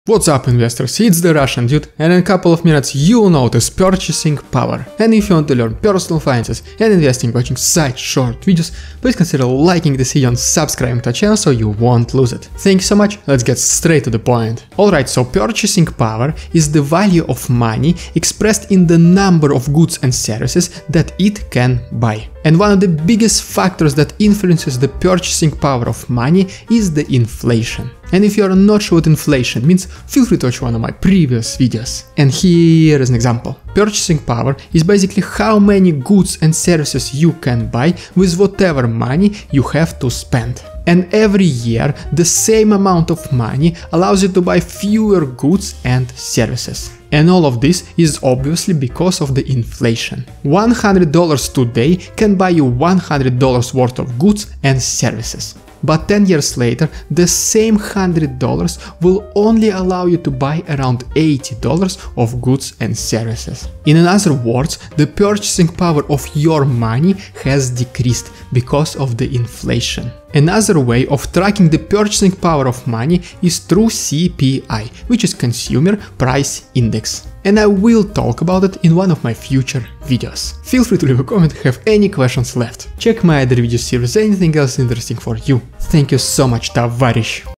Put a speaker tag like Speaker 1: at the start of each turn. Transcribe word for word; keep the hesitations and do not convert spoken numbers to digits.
Speaker 1: What's up, investors, it's the Russian dude, and in a couple of minutes you'll notice purchasing power. And if you want to learn personal finances and investing watching such short videos, please consider liking this video and subscribing to the channel so you won't lose it. Thank you so much, let's get straight to the point. Alright, so purchasing power is the value of money expressed in the number of goods and services that it can buy. And one of the biggest factors that influences the purchasing power of money is the inflation. And if you are not sure what inflation means, feel free to watch one of my previous videos. And here is an example. Purchasing power is basically how many goods and services you can buy with whatever money you have to spend. And every year, the same amount of money allows you to buy fewer goods and services. And all of this is obviously because of the inflation. one hundred dollars today can buy you one hundred dollars worth of goods and services. But ten years later, the same one hundred dollars will only allow you to buy around eighty dollars of goods and services. In other words, the purchasing power of your money has decreased because of the inflation. Another way of tracking the purchasing power of money is through C P I, which is Consumer Price Index. And I will talk about it in one of my future videos. Feel free to leave a comment if you have any questions left. Check my other videos if there is anything else interesting for you. Thank you so much, товарищ!